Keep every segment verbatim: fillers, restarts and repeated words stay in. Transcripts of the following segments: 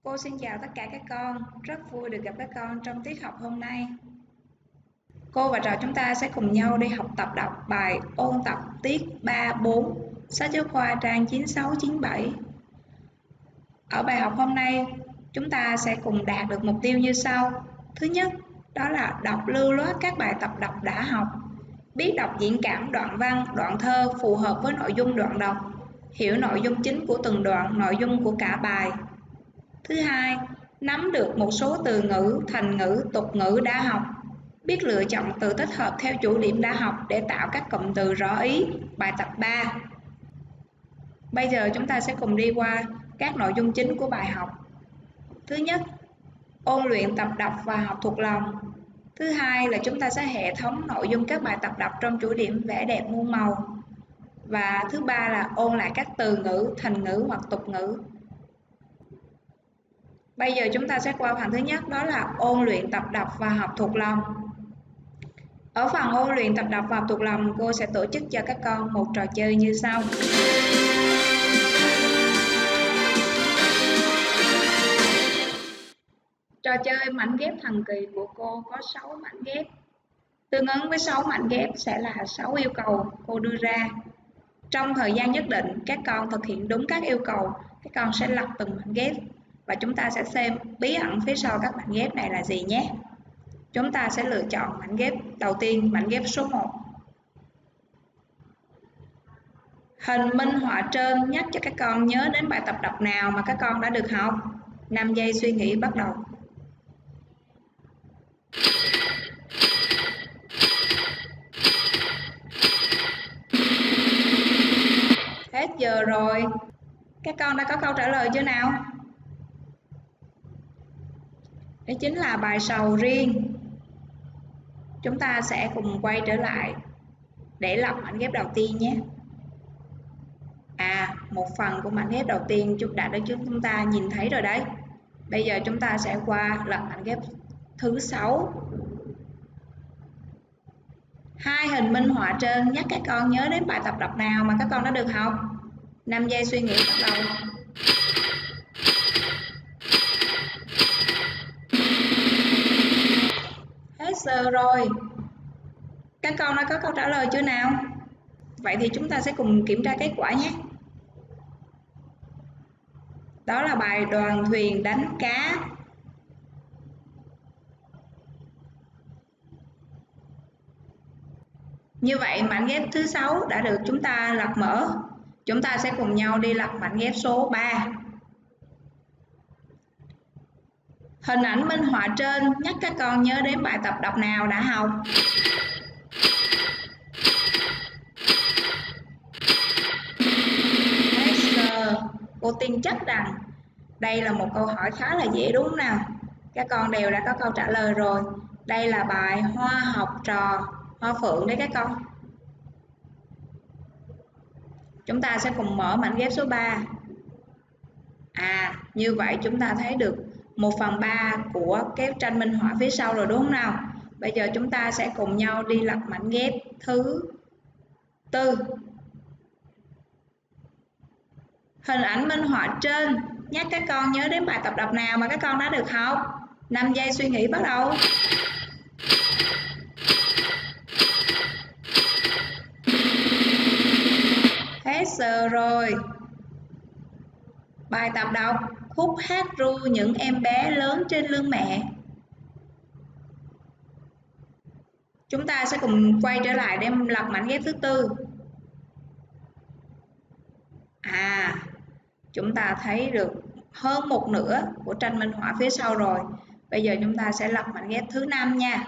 Cô xin chào tất cả các con, rất vui được gặp các con trong tiết học hôm nay. Cô và trò chúng ta sẽ cùng nhau đi học tập đọc bài ôn tập tiết ba bốn, sách giáo khoa trang chín sáu chín bảy. Ở bài học hôm nay, chúng ta sẽ cùng đạt được mục tiêu như sau. Thứ nhất, đó là đọc lưu loát các bài tập đọc đã học, biết đọc diễn cảm đoạn văn, đoạn thơ phù hợp với nội dung đoạn đọc, hiểu nội dung chính của từng đoạn, nội dung của cả bài. Thứ hai, nắm được một số từ ngữ, thành ngữ, tục ngữ đã học, biết lựa chọn từ tích hợp theo chủ điểm đã học để tạo các cụm từ rõ ý. Bài tập ba. Bây giờ chúng ta sẽ cùng đi qua các nội dung chính của bài học. Thứ nhất, ôn luyện tập đọc và học thuộc lòng. Thứ hai là chúng ta sẽ hệ thống nội dung các bài tập đọc trong chủ điểm vẽ đẹp muôn màu. Và thứ ba là ôn lại các từ ngữ, thành ngữ hoặc tục ngữ. Bây giờ chúng ta sẽ qua phần thứ nhất, đó là ôn luyện tập đọc và học thuộc lòng. Ở phần ôn luyện tập đọc và học thuộc lòng, cô sẽ tổ chức cho các con một trò chơi như sau. Trò chơi mảnh ghép thần kỳ của cô có sáu mảnh ghép. Tương ứng với sáu mảnh ghép sẽ là sáu yêu cầu cô đưa ra. Trong thời gian nhất định, các con thực hiện đúng các yêu cầu, các con sẽ lật từng mảnh ghép. Và chúng ta sẽ xem bí ẩn phía sau các mảnh ghép này là gì nhé. Chúng ta sẽ lựa chọn mảnh ghép đầu tiên, mảnh ghép số một. Hình minh họa trên nhắc cho các con nhớ đến bài tập đọc nào mà các con đã được học. năm giây suy nghĩ bắt đầu. Hết giờ rồi. Các con đã có câu trả lời chưa nào? Đấy chính là bài sầu riêng. Chúng ta sẽ cùng quay trở lại để lọc mảnh ghép đầu tiên nhé. À, một phần của mảnh ghép đầu tiên chúng đã được chúng ta nhìn thấy rồi đấy. Bây giờ chúng ta sẽ qua lật mảnh ghép thứ sáu. Hai hình minh họa trên nhắc các con nhớ đến bài tập đọc nào mà các con đã được học. năm giây suy nghĩ bắt đầu. Hết giờ rồi. Các con đã có câu trả lời chưa nào? Vậy thì chúng ta sẽ cùng kiểm tra kết quả nhé. Đó là bài đoàn thuyền đánh cá. Như vậy mảnh ghép thứ sáu đã được chúng ta lật mở. Chúng ta sẽ cùng nhau đi lật mảnh ghép số ba. Hình ảnh minh họa trên nhắc các con nhớ đến bài tập đọc nào đã học. Hết giờ. Cô tin chắc rằng đây là một câu hỏi khá là dễ đúng không nào? Các con đều đã có câu trả lời rồi. Đây là bài hoa học trò hoa phượng đấy các con. Chúng ta sẽ cùng mở mảnh ghép số ba. À, như vậy chúng ta thấy được một phần ba của cái tranh minh họa phía sau rồi đúng không nào? Bây giờ chúng ta sẽ cùng nhau đi lật mảnh ghép thứ tư. Hình ảnh minh họa trên nhắc các con nhớ đến bài tập đọc nào mà các con đã được học. năm giây suy nghĩ bắt đầu. Hết giờ rồi. Bài tập đọc khúc hát ru những em bé lớn trên lưng mẹ. Chúng ta sẽ cùng quay trở lại để lật mảnh ghép thứ tư. À, chúng ta thấy được hơn một nửa của tranh minh họa phía sau rồi. Bây giờ chúng ta sẽ lật mảnh ghép thứ năm nha.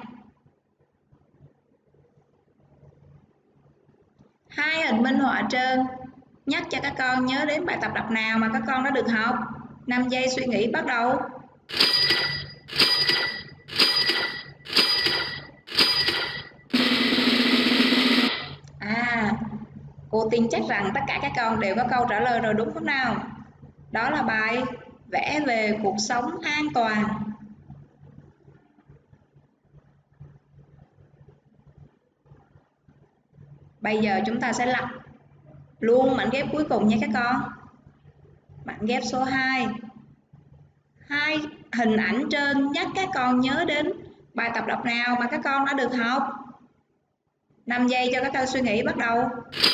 Hai hình minh họa trên nhắc cho các con nhớ đến bài tập đọc nào mà các con đã được học. năm giây suy nghĩ bắt đầu. À, cô tin chắc rằng tất cả các con đều có câu trả lời rồi đúng không nào? Đó là bài vẽ về cuộc sống an toàn. Bây giờ chúng ta sẽ lật luôn mảnh ghép cuối cùng nha các con. Mảnh ghép số hai. Hai hình ảnh trên nhắc các con nhớ đến bài tập đọc nào mà các con đã được học. năm giây cho các con suy nghĩ, bắt đầu.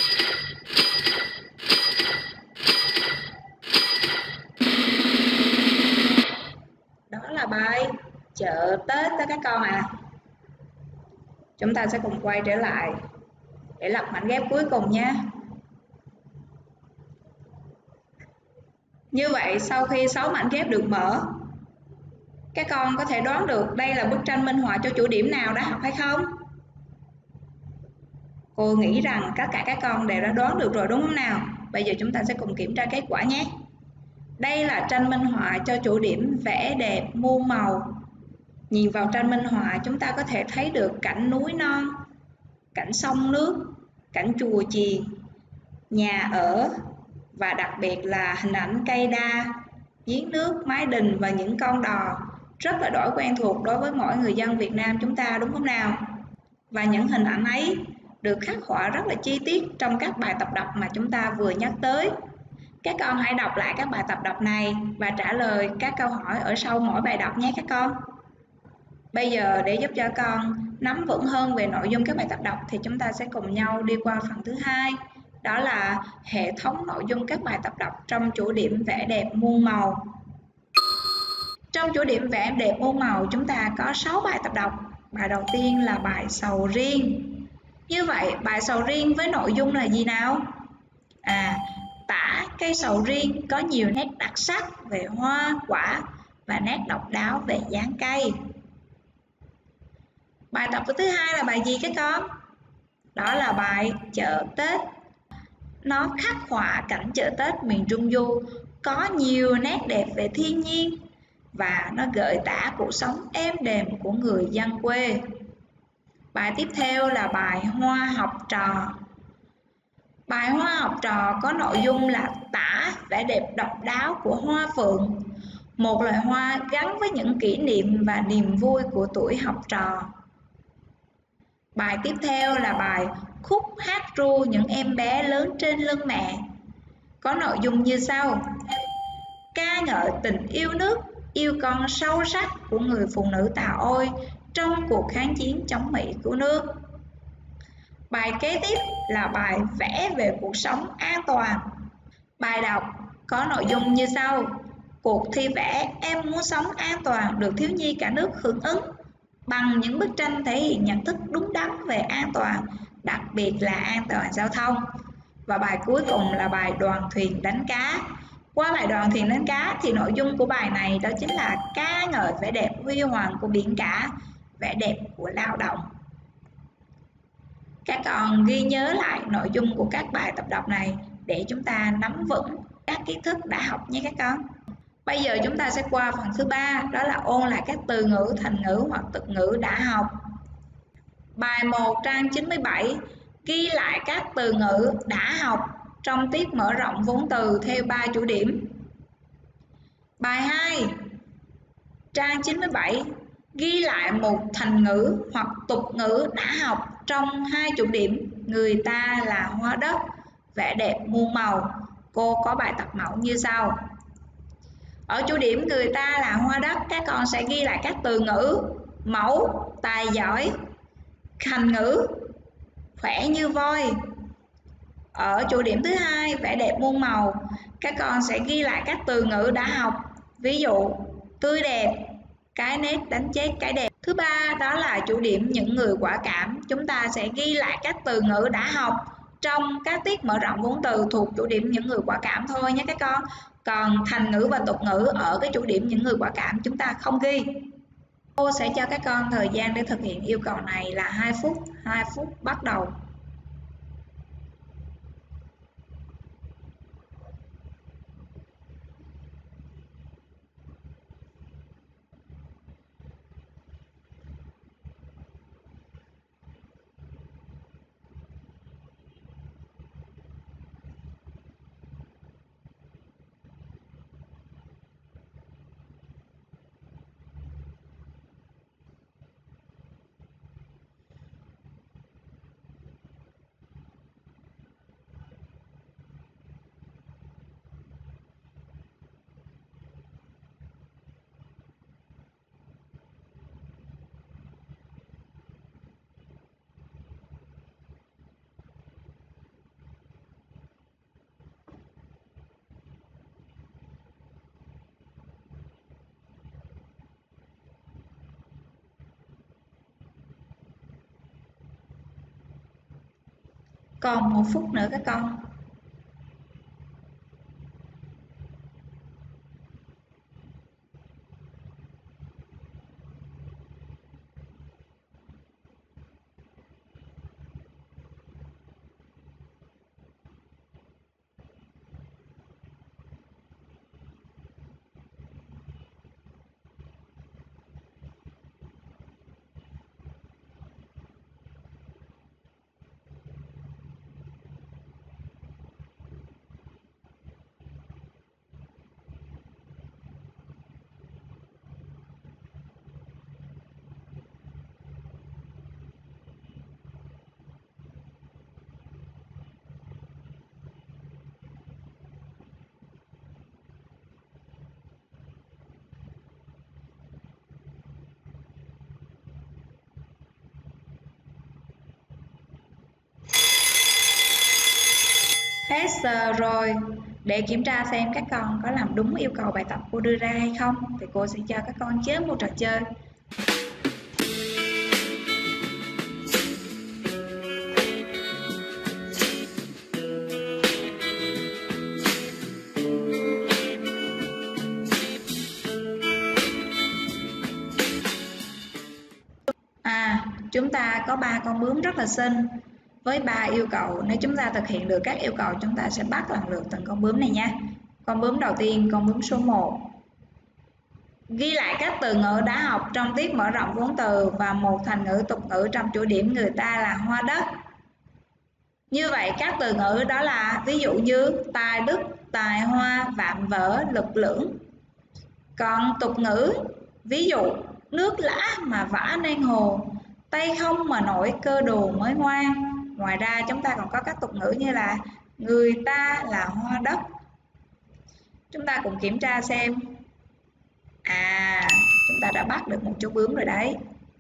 Đó là bài chợ Tết đó các con à. Chúng ta sẽ cùng quay trở lại để lật mảnh ghép cuối cùng nha. Như vậy sau khi sáu mảnh ghép được mở, các con có thể đoán được đây là bức tranh minh họa cho chủ điểm nào đã học hay không? Cô nghĩ rằng tất cả các con đều đã đoán được rồi đúng không nào? Bây giờ chúng ta sẽ cùng kiểm tra kết quả nhé. Đây là tranh minh họa cho chủ điểm vẽ đẹp muôn màu. Nhìn vào tranh minh họa chúng ta có thể thấy được cảnh núi non, cảnh sông nước, cảnh chùa chiền, nhà ở và đặc biệt là hình ảnh cây đa, giếng nước, mái đình và những con đò rất là đổi quen thuộc đối với mỗi người dân Việt Nam chúng ta đúng không nào? Và những hình ảnh ấy được khắc họa rất là chi tiết trong các bài tập đọc mà chúng ta vừa nhắc tới. Các con hãy đọc lại các bài tập đọc này và trả lời các câu hỏi ở sau mỗi bài đọc nhé các con. Bây giờ để giúp cho con nắm vững hơn về nội dung các bài tập đọc thì chúng ta sẽ cùng nhau đi qua phần thứ hai, đó là hệ thống nội dung các bài tập đọc trong chủ điểm vẽ đẹp muôn màu. Trong chủ điểm vẽ đẹp muôn màu chúng ta có sáu bài tập đọc. Bài đầu tiên là bài sầu riêng. Như vậy bài sầu riêng với nội dung là gì nào? À, tả cây sầu riêng có nhiều nét đặc sắc về hoa quả và nét độc đáo về dáng cây. Bài tập thứ hai là bài gì các con? Đó là bài chợ Tết. Nó khắc họa cảnh chợ Tết miền Trung Du có nhiều nét đẹp về thiên nhiên và nó gợi tả cuộc sống êm đềm của người dân quê. Bài tiếp theo là bài Hoa học trò. Bài Hoa học trò có nội dung là tả vẻ đẹp độc đáo của hoa phượng, một loài hoa gắn với những kỷ niệm và niềm vui của tuổi học trò. Bài tiếp theo là bài Khúc hát ru những em bé lớn trên lưng mẹ. Có nội dung như sau: ca ngợi tình yêu nước, yêu con sâu sắc của người phụ nữ Tà Ôi trong cuộc kháng chiến chống Mỹ cứu nước. Bài kế tiếp là bài vẽ về cuộc sống an toàn. Bài đọc có nội dung như sau: cuộc thi vẽ Em muốn sống an toàn được thiếu nhi cả nước hưởng ứng bằng những bức tranh thể hiện nhận thức đúng đắn về an toàn, đặc biệt là an toàn giao thông. Và bài cuối cùng là bài đoàn thuyền đánh cá. Qua bài đoàn thuyền đánh cá thì nội dung của bài này đó chính là ca ngợi vẻ đẹp huy hoàng của biển cả, vẻ đẹp của lao động. Các con ghi nhớ lại nội dung của các bài tập đọc này để chúng ta nắm vững các kiến thức đã học nhé các con. Bây giờ chúng ta sẽ qua phần thứ ba, đó là ôn lại các từ ngữ, thành ngữ hoặc tục ngữ đã học. Bài một trang chín mươi bảy ghi lại các từ ngữ đã học trong tiết mở rộng vốn từ theo ba chủ điểm. Bài hai trang chín mươi bảy ghi lại một thành ngữ hoặc tục ngữ đã học trong hai chủ điểm người ta là hoa đất, vẻ đẹp muôn màu. Cô có bài tập mẫu như sau. Ở chủ điểm người ta là hoa đất, các con sẽ ghi lại các từ ngữ mẫu, tài giỏi, thành ngữ, khỏe như voi. Ở chủ điểm thứ hai, vẻ đẹp muôn màu, các con sẽ ghi lại các từ ngữ đã học, ví dụ tươi đẹp, cái nét đánh chết cái đẹp. Thứ ba đó là chủ điểm những người quả cảm, chúng ta sẽ ghi lại các từ ngữ đã học trong các tiết mở rộng vốn từ thuộc chủ điểm những người quả cảm thôi nhé các con. Còn thành ngữ và tục ngữ ở cái chủ điểm những người quả cảm chúng ta không ghi. Cô sẽ cho các con thời gian để thực hiện yêu cầu này là hai phút. hai phút bắt đầu. Còn một phút nữa các con. Hết giờ rồi. Để kiểm tra xem các con có làm đúng yêu cầu bài tập cô đưa ra hay không thì cô sẽ cho các con chơi một trò chơi. À, chúng ta có ba con bướm rất là xinh. Với ba yêu cầu, nếu chúng ta thực hiện được các yêu cầu, chúng ta sẽ bắt lần lượt từng con bướm này nha. Con bướm đầu tiên, con bướm số một. Ghi lại các từ ngữ đã học trong tiết mở rộng vốn từ và một thành ngữ tục ngữ trong chủ điểm người ta là hoa đất. Như vậy các từ ngữ đó là ví dụ như tài đức, tài hoa, vạm vỡ, lực lưỡng. Còn tục ngữ, ví dụ nước lã mà vã nên hồ, tay không mà nổi cơ đồ mới ngoan. Ngoài ra chúng ta còn có các tục ngữ như là người ta là hoa đất. Chúng ta cùng kiểm tra xem. À, chúng ta đã bắt được một chú bướm rồi đấy.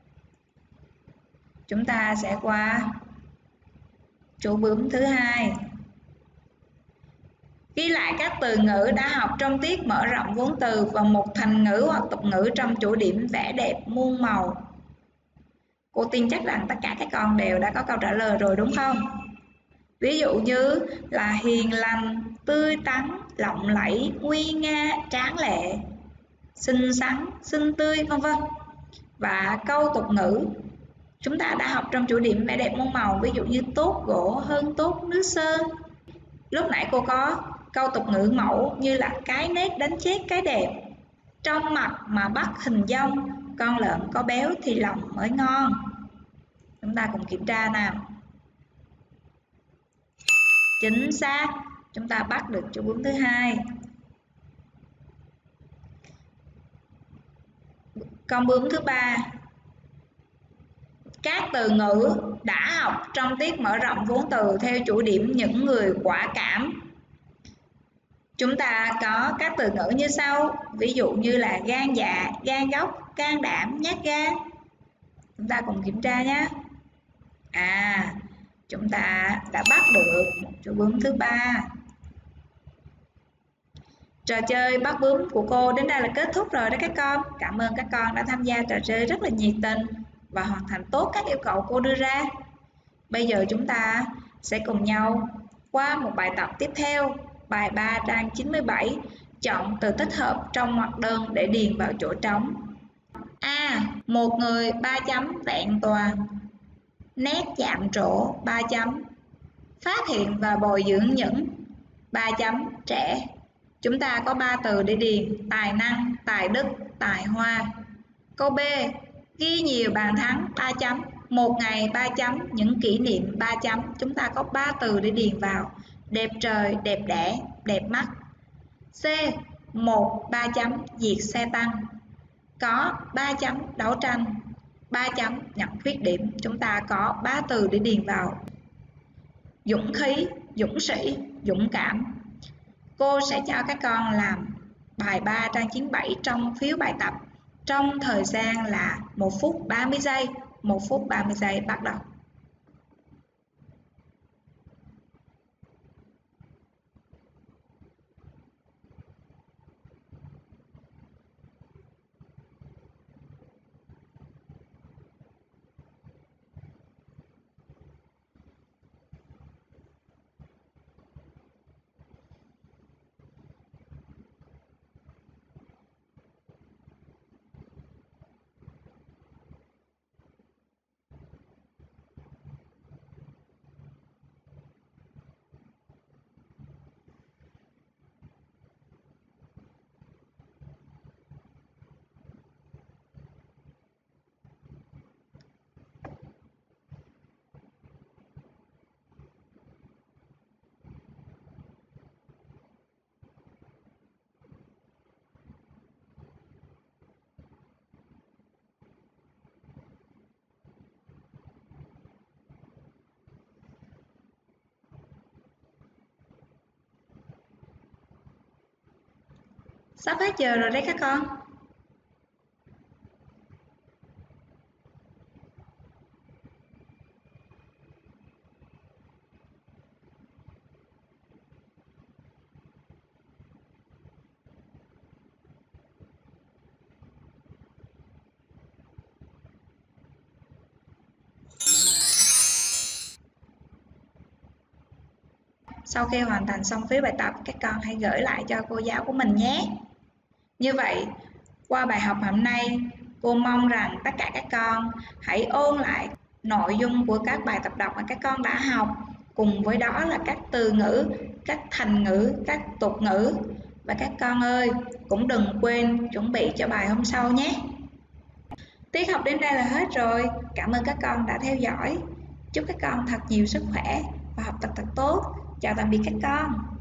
Chúng ta sẽ qua chú bướm thứ hai. Ghi lại các từ ngữ đã học trong tiết mở rộng vốn từ và một thành ngữ hoặc tục ngữ trong chủ điểm vẽ đẹp muôn màu. Cô tin chắc rằng tất cả các con đều đã có câu trả lời rồi đúng không? Ví dụ như là hiền lành, tươi tắn, lộng lẫy, nguy nga, tráng lệ, xinh xắn, xinh tươi, vân vân. Và câu tục ngữ chúng ta đã học trong chủ điểm vẽ đẹp muôn màu, ví dụ như tốt gỗ hơn tốt nước sơn. Lúc nãy cô có câu tục ngữ mẫu như là cái nét đánh chết cái đẹp, trong mặt mà bắt hình dong, con lợn có béo thì lòng mới ngon. Chúng ta cùng kiểm tra nào. Chính xác, chúng ta bắt được chú bướm thứ hai. Con bướm thứ ba. Các từ ngữ đã học trong tiết mở rộng vốn từ theo chủ điểm những người quả cảm. Chúng ta có các từ ngữ như sau, ví dụ như là gan dạ, gan góc, can đảm, nhát gan. Chúng ta cùng kiểm tra nhé. À, chúng ta đã bắt được một chú bướm thứ ba. Trò chơi bắt bướm của cô đến đây là kết thúc rồi đó các con. Cảm ơn các con đã tham gia trò chơi rất là nhiệt tình và hoàn thành tốt các yêu cầu cô đưa ra. Bây giờ chúng ta sẽ cùng nhau qua một bài tập tiếp theo, bài ba trang chín mươi bảy. Chọn từ tích hợp trong ngoặc đơn để điền vào chỗ trống. A. Một người ba chấm vẹn toàn. Nét chạm trổ ba chấm. Phát hiện và bồi dưỡng những ba chấm trẻ. Chúng ta có ba từ để điền: tài năng, tài đức, tài hoa. Câu B. Ghi nhiều bàn thắng ba chấm. Một ngày ba chấm. Những kỷ niệm ba chấm. Chúng ta có ba từ để điền vào: đẹp trời, đẹp đẽ, đẹp mắt. C. Một ba chấm diệt xe tăng. Có ba chấm đấu tranh. Ba chấm nhận khuyết điểm. Chúng ta có ba từ để điền vào: dũng khí, dũng sĩ, dũng cảm. Cô sẽ cho các con làm bài ba trang chín mươi bảy trong phiếu bài tập trong thời gian là một phút ba mươi giây. một phút ba mươi giây bắt đầu. Sắp hết giờ rồi đấy các con. Sau khi hoàn thành xong phiếu bài tập, các con hãy gửi lại cho cô giáo của mình nhé. Như vậy, qua bài học hôm nay, cô mong rằng tất cả các con hãy ôn lại nội dung của các bài tập đọc mà các con đã học, cùng với đó là các từ ngữ, các thành ngữ, các tục ngữ. Và các con ơi, cũng đừng quên chuẩn bị cho bài hôm sau nhé. Tiết học đến đây là hết rồi. Cảm ơn các con đã theo dõi. Chúc các con thật nhiều sức khỏe và học tập thật tốt. Chào tạm biệt các con.